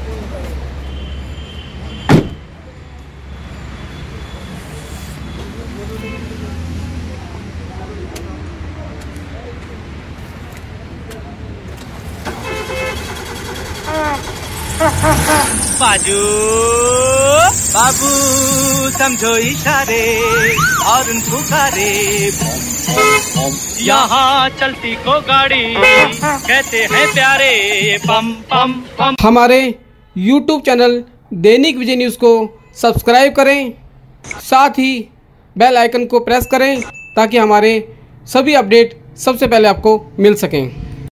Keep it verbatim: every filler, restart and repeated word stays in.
बाजू बाबू समझो इशारे और पुकारे, यहाँ चलती को गाड़ी कहते हैं प्यारे पम पम पम। हमारे यूट्यूब चैनल दैनिक विजय न्यूज़ को सब्सक्राइब करें, साथ ही बेल आइकन को प्रेस करें ताकि हमारे सभी अपडेट सबसे पहले आपको मिल सकें।